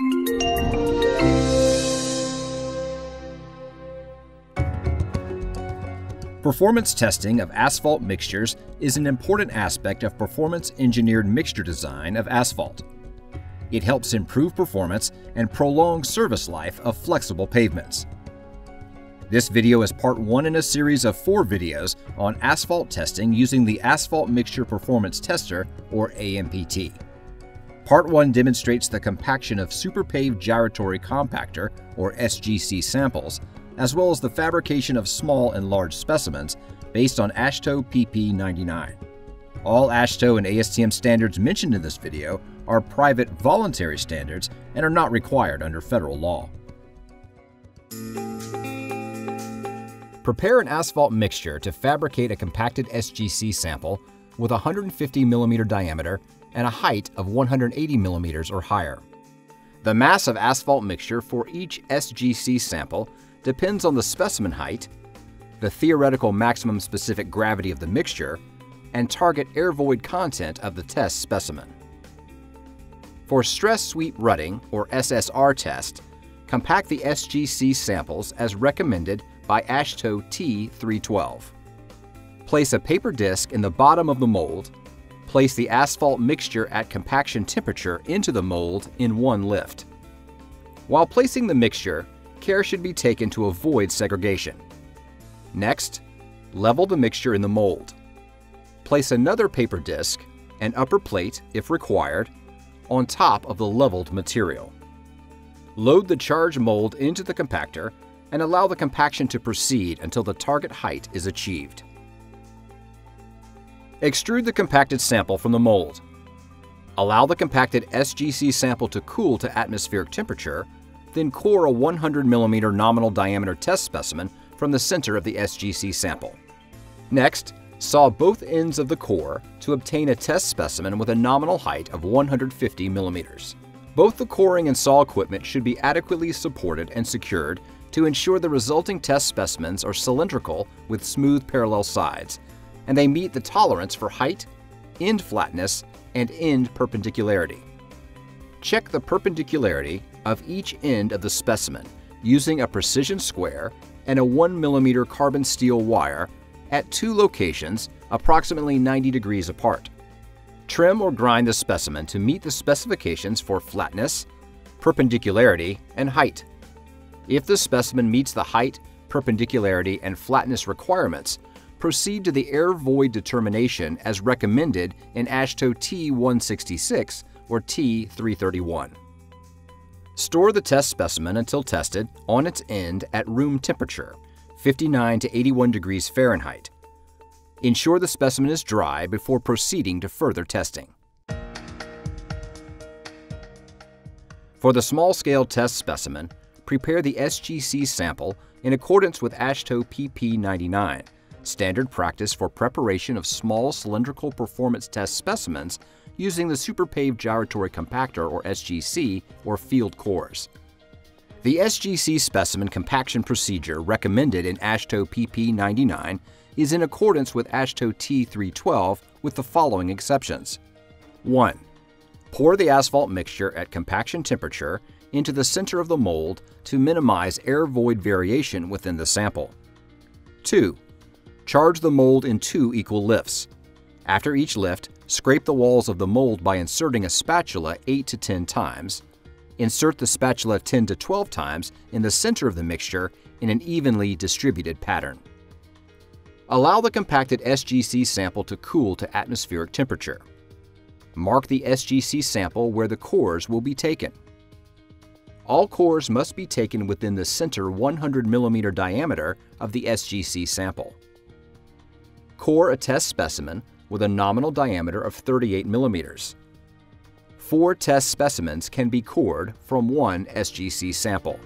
Performance testing of asphalt mixtures is an important aspect of performance-engineered mixture design of asphalt. It helps improve performance and prolong service life of flexible pavements. This video is part 1 in a series of 4 videos on asphalt testing using the Asphalt Mixture Performance Tester, or AMPT. Part 1 demonstrates the compaction of Superpave Gyratory Compactor, or SGC samples, as well as the fabrication of small and large specimens based on AASHTO PP99. All AASHTO and ASTM standards mentioned in this video are private voluntary standards and are not required under federal law. Prepare an asphalt mixture to fabricate a compacted SGC sample with a 150 mm diameter and a height of 180 mm or higher. The mass of asphalt mixture for each SGC sample depends on the specimen height, the theoretical maximum specific gravity of the mixture, and target air void content of the test specimen. For stress sweep rutting, or SSR test, compact the SGC samples as recommended by AASHTO T312. Place a paper disc in the bottom of the mold. Place the asphalt mixture at compaction temperature into the mold in one lift. While placing the mixture, care should be taken to avoid segregation. Next, level the mixture in the mold. Place another paper disc, an upper plate if required, on top of the leveled material. Load the charged mold into the compactor and allow the compaction to proceed until the target height is achieved. Extrude the compacted sample from the mold. Allow the compacted SGC sample to cool to atmospheric temperature, then core a 100 mm nominal diameter test specimen from the center of the SGC sample. Next, saw both ends of the core to obtain a test specimen with a nominal height of 150 mm. Both the coring and saw equipment should be adequately supported and secured to ensure the resulting test specimens are cylindrical with smooth parallel sides, and they meet the tolerance for height, end flatness, and end perpendicularity. Check the perpendicularity of each end of the specimen using a precision square and a 1 mm carbon steel wire at 2 locations approximately 90 degrees apart. Trim or grind the specimen to meet the specifications for flatness, perpendicularity, and height. If the specimen meets the height, perpendicularity, and flatness requirements, proceed to the air void determination as recommended in AASHTO T166 or T331. Store the test specimen until tested on its end at room temperature, 59 to 81 degrees Fahrenheit. Ensure the specimen is dry before proceeding to further testing. For the small-scale test specimen, prepare the SGC sample in accordance with AASHTO PP99, standard practice for preparation of small cylindrical performance test specimens using the Superpave Gyratory Compactor, or SGC, or field cores. The SGC specimen compaction procedure recommended in AASHTO PP99 is in accordance with AASHTO T312 with the following exceptions. 1. Pour the asphalt mixture at compaction temperature into the center of the mold to minimize air void variation within the sample. 2. Charge the mold in 2 equal lifts. After each lift, scrape the walls of the mold by inserting a spatula 8 to 10 times. Insert the spatula 10 to 12 times in the center of the mixture in an evenly distributed pattern. Allow the compacted SGC sample to cool to atmospheric temperature. Mark the SGC sample where the cores will be taken. All cores must be taken within the center 100 mm diameter of the SGC sample. Core a test specimen with a nominal diameter of 38 mm. 4 test specimens can be cored from 1 SGC sample.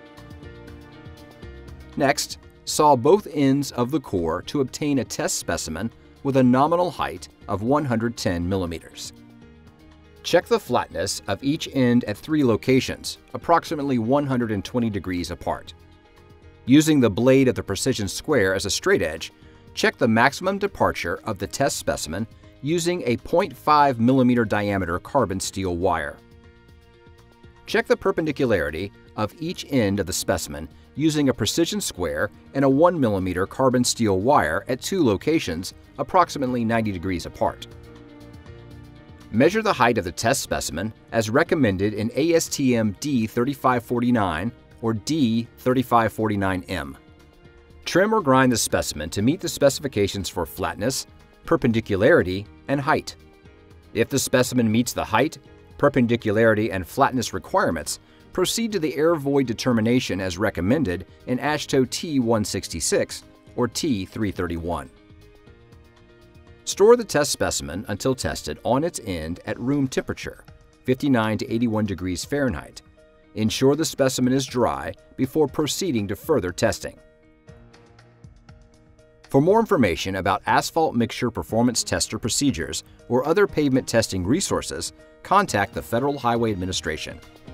Next, saw both ends of the core to obtain a test specimen with a nominal height of 110 mm. Check the flatness of each end at 3 locations, approximately 120 degrees apart. Using the blade of the precision square as a straight edge, check the maximum departure of the test specimen using a 0.5 mm diameter carbon steel wire. Check the perpendicularity of each end of the specimen using a precision square and a 1 mm carbon steel wire at 2 locations approximately 90 degrees apart. Measure the height of the test specimen as recommended in ASTM D3549 or D3549M. Trim or grind the specimen to meet the specifications for flatness, perpendicularity, and height. If the specimen meets the height, perpendicularity, and flatness requirements, proceed to the air void determination as recommended in AASHTO T166 or T331. Store the test specimen until tested on its end at room temperature, 59 to 81 degrees Fahrenheit. Ensure the specimen is dry before proceeding to further testing. For more information about Asphalt Mixture Performance Tester procedures or other pavement testing resources, contact the Federal Highway Administration.